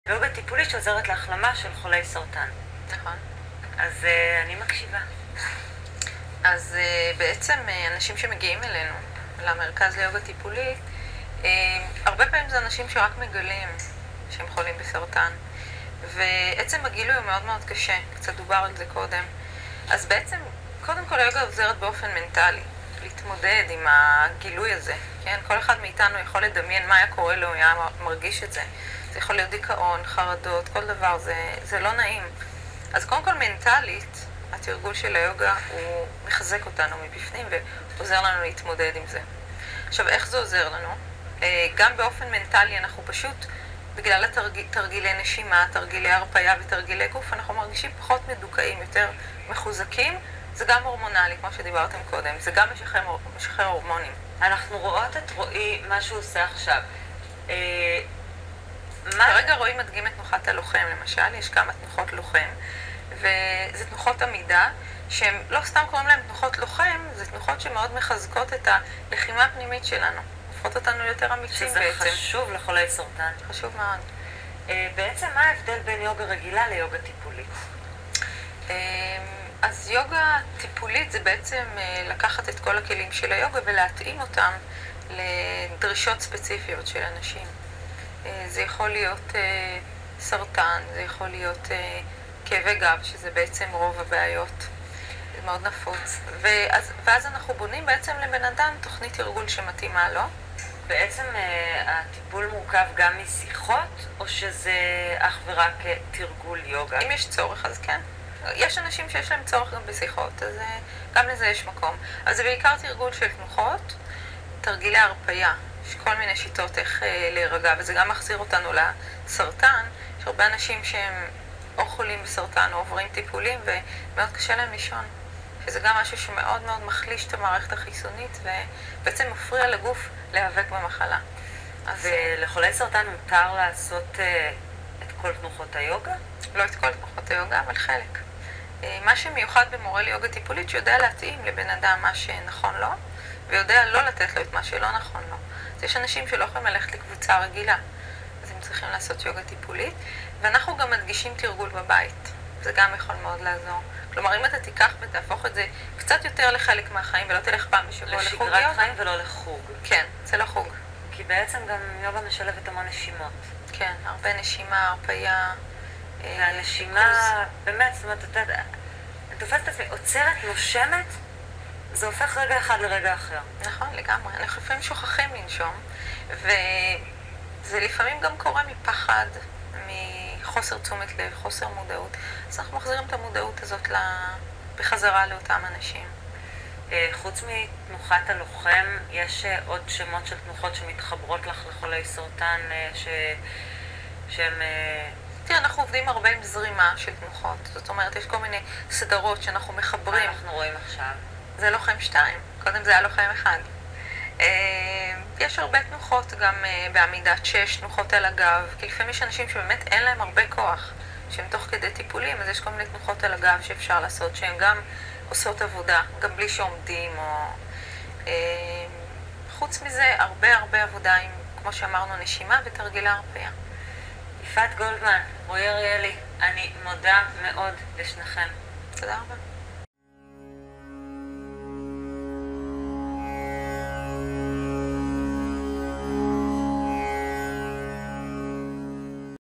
יוגה טיפולית שעוזרת להחלמה של חולי סרטן. נכון. אז אני מקשיבה. אז בעצם אנשים שמגיעים אלינו, למרכז ליוגה טיפולית, הרבה פעמים זה אנשים שרק מגלים שהם חולים בסרטן. ועצם הגילוי הוא מאוד מאוד קשה, קצת דובר על זה קודם. אז בעצם, קודם כל היוגה עוזרת באופן מנטלי, להתמודד עם הגילוי הזה. כן? כל אחד מאיתנו יכול לדמיין מה היה קורה לו, היה מרגיש את זה. זה יכול להיות דיכאון, חרדות, כל דבר, זה לא נעים. אז קודם כל מנטלית, התרגול של היוגה הוא מחזק אותנו מבפנים ועוזר לנו להתמודד עם זה. עכשיו, איך זה עוזר לנו? גם באופן מנטלי אנחנו פשוט, בגלל תרגילי נשימה, תרגילי הרפאיה ותרגילי גוף, אנחנו מרגישים פחות מדוכאים, יותר מחוזקים. זה גם הורמונלי, כמו שדיברתם קודם, זה גם משחרר הורמונים. אנחנו רואות את רועי, מה שהוא עושה עכשיו. כרגע רועי מדגים את תנוחת הלוחם, למשל, יש כמה תנוחות לוחם, וזה תנוחות עמידה, שהן לא סתם קוראים להן תנוחות לוחם, זה תנוחות שמאוד מחזקות את הלחימה הפנימית שלנו, הופכות אותנו יותר אמיצים בעצם. שזה חשוב לחולי סרטן. חשוב מאוד. בעצם מה ההבדל בין יוגה רגילה ליוגה טיפולית? אז יוגה טיפולית זה בעצם לקחת את כל הכלים של היוגה ולהתאים אותם לדרישות ספציפיות של אנשים. זה יכול להיות סרטן, זה יכול להיות כאבי גב, שזה בעצם רוב הבעיות. זה מאוד נפוץ. ואז אנחנו בונים בעצם לבן אדם תוכנית תרגול שמתאימה לו. בעצם הטיפול מורכב גם משיחות, או שזה אך ורק תרגול יוגה? אם יש צורך, אז כן. יש אנשים שיש להם צורך גם בשיחות, אז גם לזה יש מקום. אז זה בעיקר תרגול של תנוחות, תרגילי הרפאיה. יש כל מיני שיטות איך להירגע, וזה גם מחזיר אותנו לסרטן. יש הרבה אנשים שהם או חולים בסרטן או עוברים טיפולים, ומאוד קשה להם לישון. שזה גם משהו שמאוד מאוד מחליש את המערכת החיסונית, ובעצם מפריע לגוף להיאבק במחלה. ולחולי סרטן מותר לעשות את כל תנוחות היוגה? לא את כל תנוחות היוגה, אבל חלק. מה שמיוחד במורה ליוגה טיפולית, שיודע להתאים לבן אדם מה שנכון לו, ויודע לא לתת לו את מה שלא נכון לו. אז יש אנשים שלא יכולים ללכת לקבוצה רגילה, אז הם צריכים לעשות יוגה טיפולית, ואנחנו גם מדגישים תרגול בבית. זה גם יכול מאוד לעזור. כלומר, אם אתה תיקח ותהפוך את זה קצת יותר לחלק מהחיים, ולא תלך פעם בשבוע לחוג יוגה. לשגרת חיים ולא לחוג. כן, זה לא חוג. כי בעצם גם יוגה משלבת המון נשימות. כן, הרבה נשימה, הרפאיה. והנשימה, באמת, זאת אומרת, את תופסת את עצמי, עוצרת, נושמת, זה הופך רגע אחד לרגע אחר. נכון, לגמרי. אנחנו לפעמים שוכחים לנשום, וזה לפעמים גם קורה מפחד, מחוסר תשומת לב, חוסר מודעות. אז אנחנו מחזירים את המודעות הזאת בחזרה לאותם אנשים. חוץ מתנוחת הלוחם, יש עוד שמות של תנוחות שמתחברות לך לחולי סרטן, שהם... תראה, אנחנו עובדים הרבה עם זרימה של תנוחות. זאת אומרת, יש כל מיני סדרות שאנחנו מחברים. מה אנחנו רואים עכשיו? זה לוחם 2. קודם זה היה לוחם 1. יש הרבה תנוחות גם בעמידת 6, תנוחות על הגב. כי לפעמים יש אנשים שבאמת אין להם הרבה כוח, שהם תוך כדי טיפולים, אז יש כל מיני תנוחות על הגב שאפשר לעשות, שהן גם עושות עבודה, גם בלי שעומדים. חוץ מזה, הרבה עבודה עם, כמו שאמרנו, נשימה ותרגילי הרפאיה. יפעת גולדמן, רועי אריאלי, אני מודה מאוד לשניכם. תודה רבה.